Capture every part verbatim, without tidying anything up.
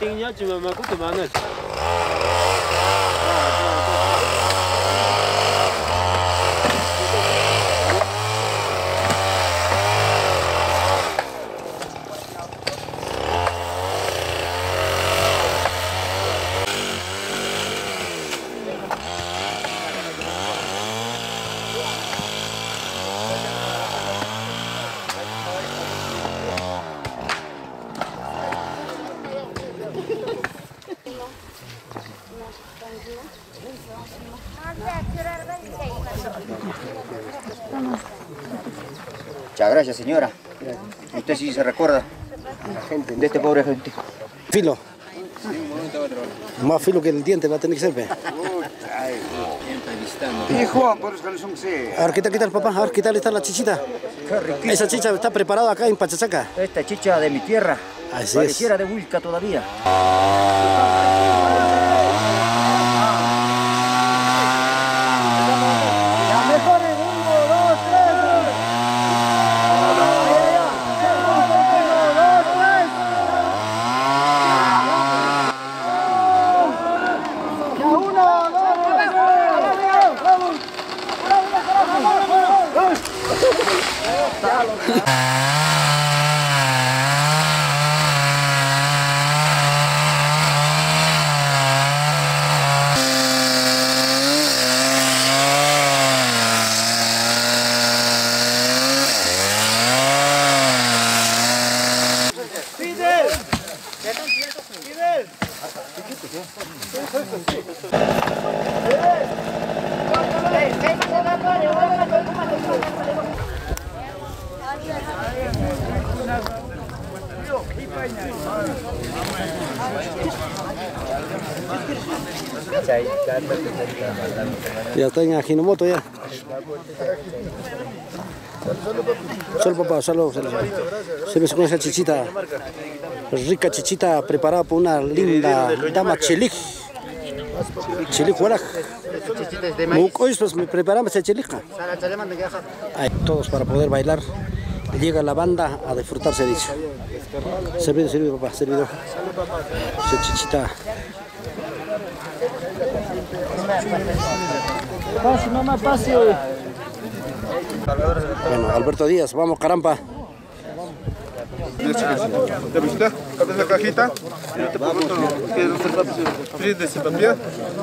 tingnya cuma aku kemana? Muchas gracias, señora. Usted sí se recuerda de este pobre gente. Filo. Más filo que el diente va a tener que ser, pe. Hijo, por eso que son que A ver, ¿qué tal, qué tal, papá? A ver, ¿qué tal está la chichita? Esa chicha está preparada acá en Pachachaca. Esta chicha de mi tierra. Así Pareciera es. de Huilca todavía. Ya está en Ajinomoto ya. Solo papá, solo, solo. Se me con esa chichita, rica chichita preparada por una linda dama chelik. Chelik walaj. Hoy pues me preparamos esa chelija. Todos para poder bailar. Llega la banda a disfrutar, se dice. Servido, servido papá, servido. Esa chichita. Pase, mamá, pase. Bueno, Alberto Díaz, vamos carampa. ¿Te visita? ¿Abres la cajita? Yo te pregunto qué es de ese papel.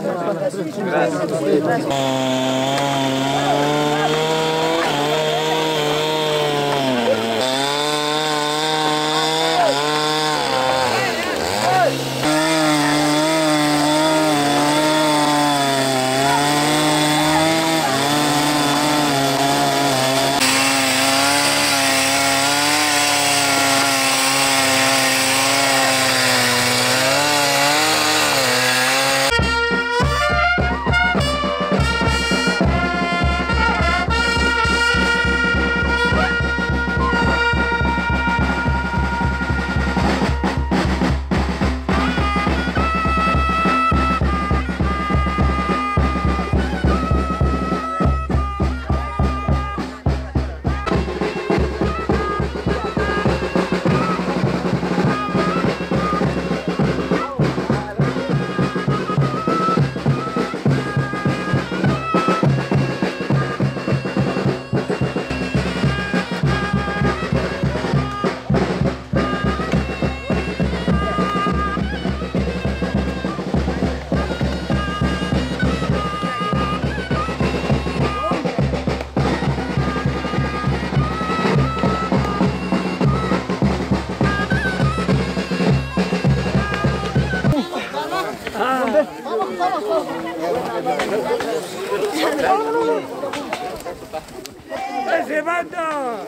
¡Ese banda!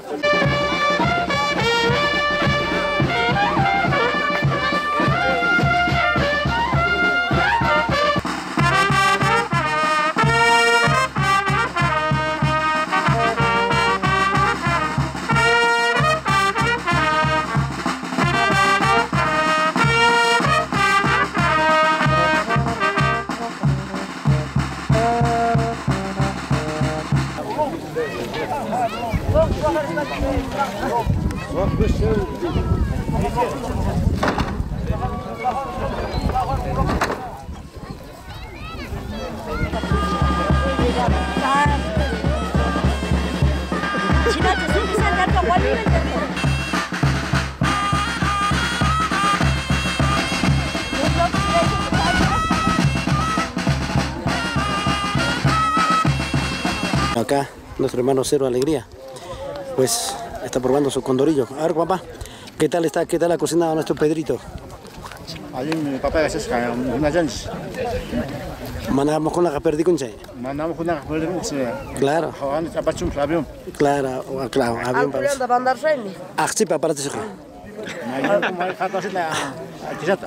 acá nuestro hermano Cero Alegría, pues está probando su condorillo. A ver, papá, ¿qué tal está? ¿Qué tal la cocina de nuestro Pedrito? Allí mi papá es una chance. Manejamos con la perdí con che. Mandamos con una perdí con che. Claro. Jugando zapachum avión. Claro, claro, avión para. Al bandar Reni. Ah, sí, para te Mañana como hay jato así la quizata.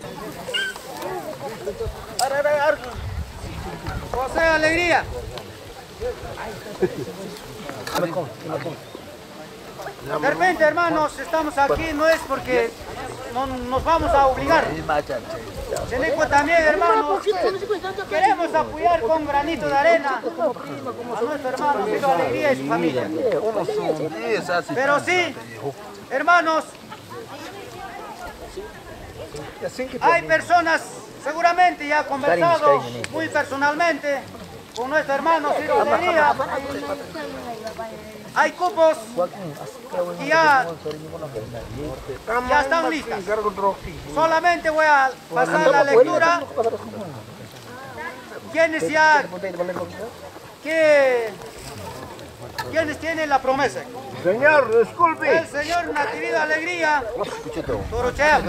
José Alegría. De repente, hermanos, estamos aquí, no es porque no nos vamos a obligar. Teneco también, hermanos, queremos apoyar con granito de arena a nuestro hermano Cero Alegría y su familia. Pero sí, hermanos, hay personas, seguramente ya han conversado muy personalmente con nuestro hermano Cero Alegría. Hay cupos que ya, ya están listas. Solamente voy a pasar la lectura. ¿Quiénes ya? ¿Qué? ¿Quiénes tienen la promesa? Señor, disculpe. El señor Natividad Alegría. Torochea.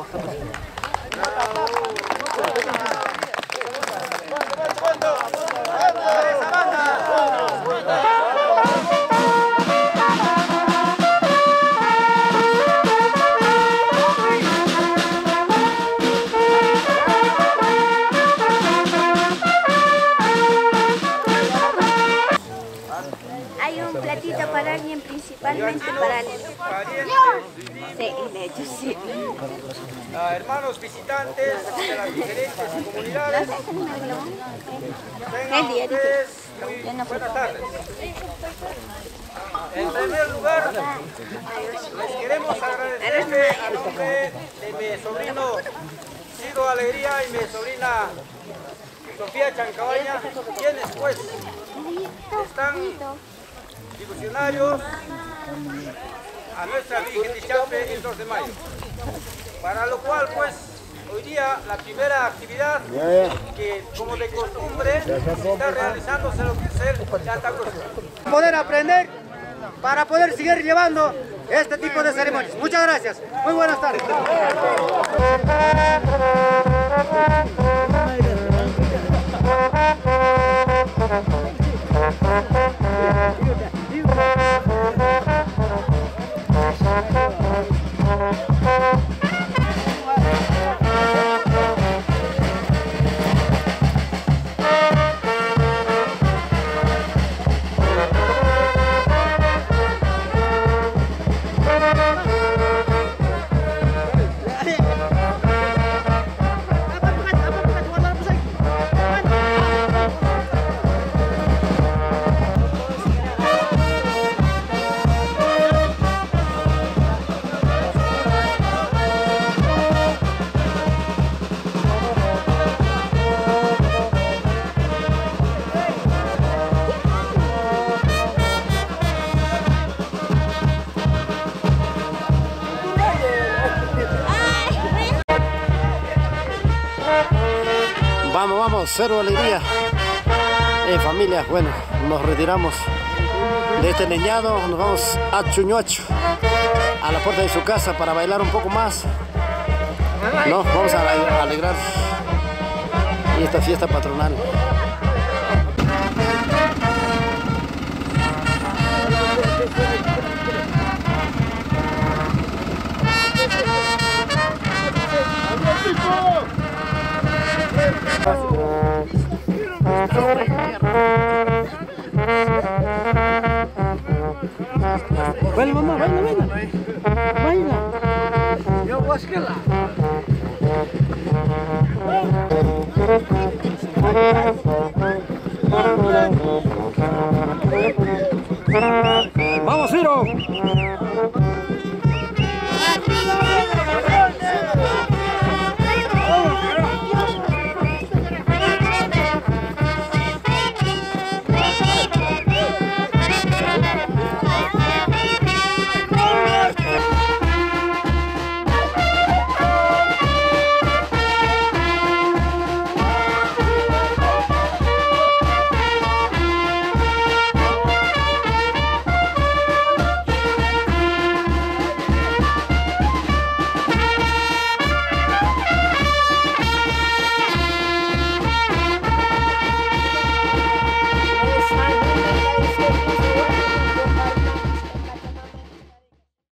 Hay un platito para alguien, principalmente para él. Sí, de hecho sí. A hermanos visitantes de las diferentes comunidades. Tengan ustedes muy buenas tardes. En primer lugar, les queremos agradecerle a nombre de mi sobrino Ciro Alegría y mi sobrina Sofía Chancabaña, quienes pues están divisionarios a nuestra Virgen de Chape el dos de mayo. Para lo cual pues hoy día la primera actividad que como de costumbre está realizándose lo que es el Santa Cruz. Poder aprender para poder seguir llevando este tipo de ceremonias. Muchas gracias. Muy buenas tardes. Vamos, vamos, Cero Alegría. Eh, familia, bueno, nos retiramos de este leñado, nos vamos a Chuñuacho, a la puerta de su casa para bailar un poco más. No, vamos a alegrar esta fiesta patronal. Baila, mamá, baila, baila. Baila. Yo,